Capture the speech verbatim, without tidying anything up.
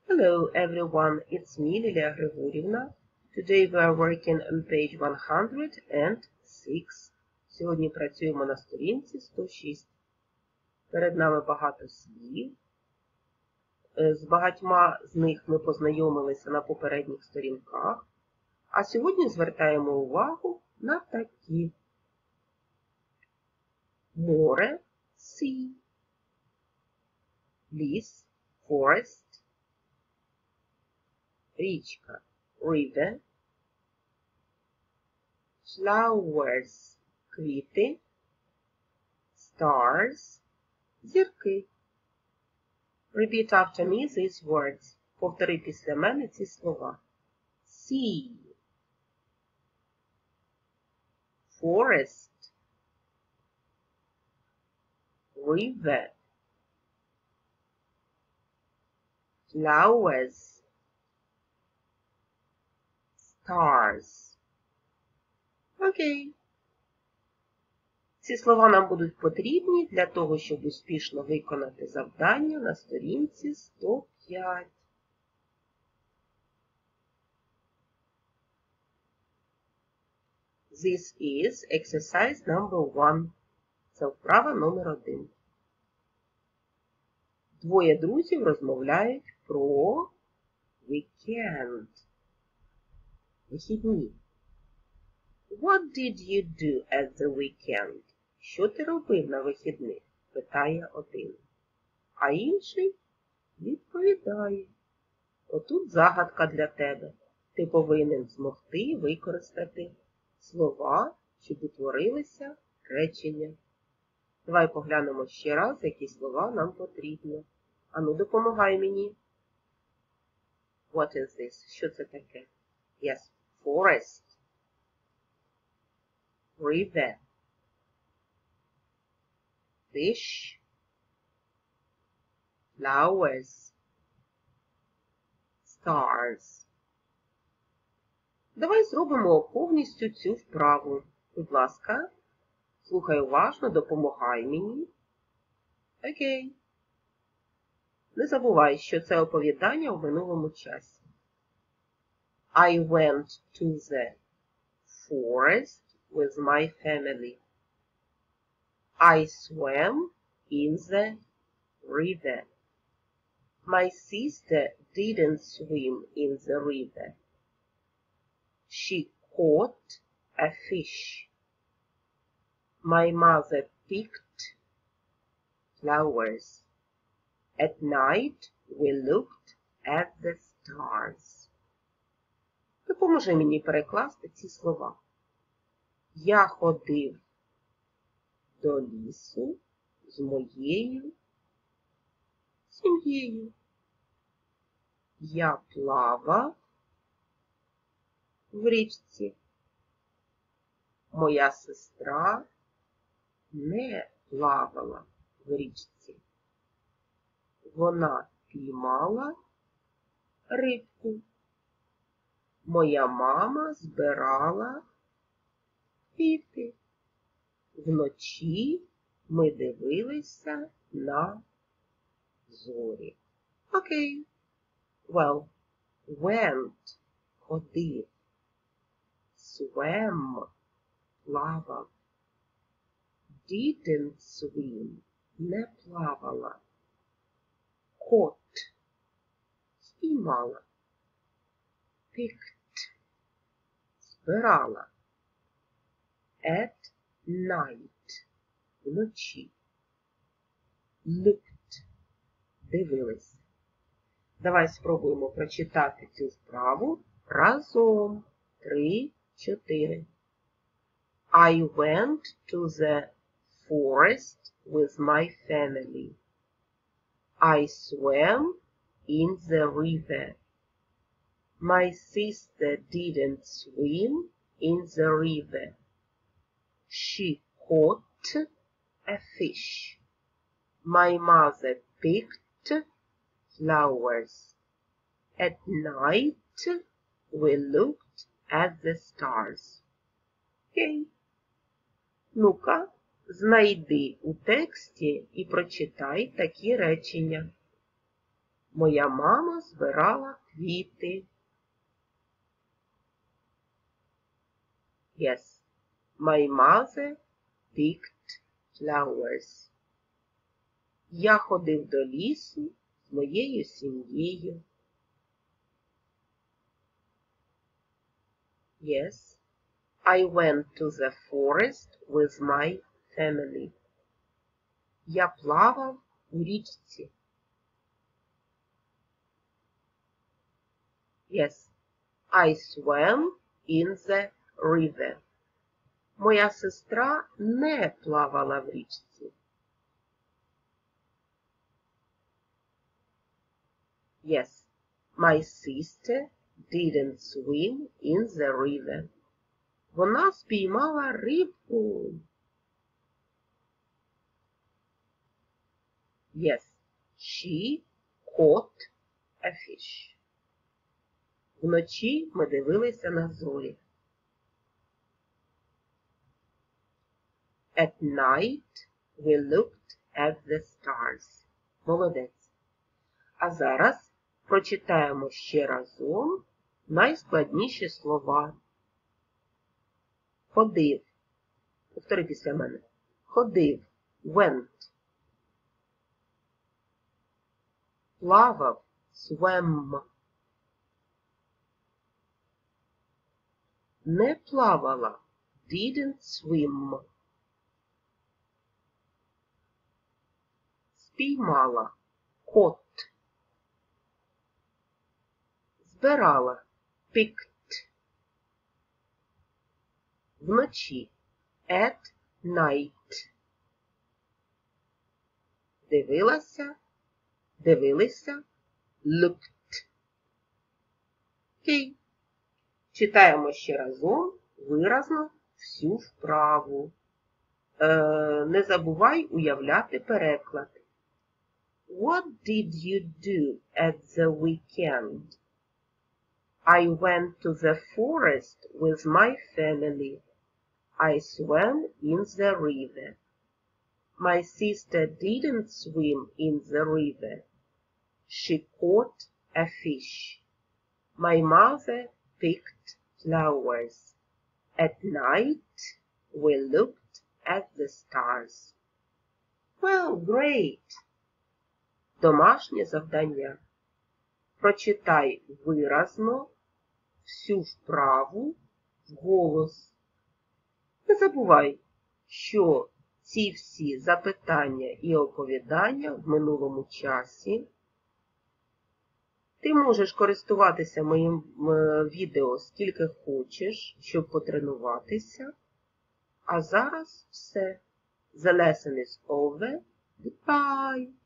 Hello everyone, it's me, Lilia Григорівна. Today we are working on page one hundred six. Сьогодні працюємо на сторінці сто шість. Перед нами багато слів. З багатьма з них ми познайомилися на попередніх сторінках. А сьогодні звертаємо увагу на такі. Море, sea. Ліс, forest. Річка, river. Flowers, квіти. Stars, зірки. Repeat after me these words. Повтори після мене ці слова. Sea, forest, river, flowers, stars. Окей. Ці слова нам будуть потрібні для того, щоб успішно виконати завдання на сторінці сто п'ять. This is exercise number one. Це вправа номер один. Двоє друзів розмовляють про weekend. Вихідні. What did you do at the weekend? Що ти робив на вихідних? Питає один. А інший відповідає. Отут загадка для тебе. Ти повинен змогти використати слова, щоб утворилися речення. Давай поглянемо ще раз, які слова нам потрібно. Ану, допомагай мені. What is this? Що це таке? Yes, forest. River. Fish. Flowers. Stars. Давай зробимо повністю цю вправу. Будь ласка, слухай уважно, допомагай мені. Окей. Не забувай, що це оповідання в минулому часі. I went to the forest with my family. I swam in the river. My sister didn't swim in the river. She caught a fish. My mother picked flowers. At night we looked at the stars. Допоможи мені перекласти ці слова. Я ходив до лісу з моєю сім'єю. Я плавав в річці. Моя сестра не плавала в річці. Вона піймала рибку. Моя мама збирала квіти. Вночі ми дивилися на зорі. Окей. Well, went, ходив. Swam, плавав. Didn't swim, не плавала. Caught, спіймала. Picked, збирала. At night, вночі. Looked, дивилися. Давай спробуємо прочитати цю вправу разом. Три, чотири. I went to the forest with my family. I swam in the river. My sister didn't swim in the river. She caught a fish. My mother picked flowers. At night we looked at the stars. Окей. Ну-ка, знайди у тексті і прочитай такі речення. Моя мама збирала квіти. Yes. My mother picked flowers. Я ходив до лісу з моєю сім'єю. Yes. I went to the forest with my family. Я плавав у річці. Yes. I swam in the river. Моя сестра не плавала в річці. Yes. My sister didn't swim in the river. Вона спіймала рибку. Yes. She caught a fish. Вночі ми дивилися на зорі. At night we looked at the stars. Молодець. А зараз прочитаємо ще разом найскладніші слова. Ходив. Повтори після мене. Ходив. Went. Плавав. Swam. Не плавала. Didn't swim. Спіймала. Caught. Збирала. Picked. Вночі. At night. Дивилася. Дивилися. Looked. Окей. Читаємо ще разом виразно всю вправу. Е, не забувай уявляти переклад. What did you do at the weekend? I went to the forest with my family. I swam in the river. My sister didn't swim in the river. She caught a fish. My mother picked flowers. At night, we looked at the stars. Well, great! Домашнє завдання. Прочитай виразно всю вправу вголос. Не забувай, що ці всі запитання і оповідання в минулому часі. Ти можеш користуватися моїм відео скільки хочеш, щоб потренуватися. А зараз все. The lesson is over. Goodbye.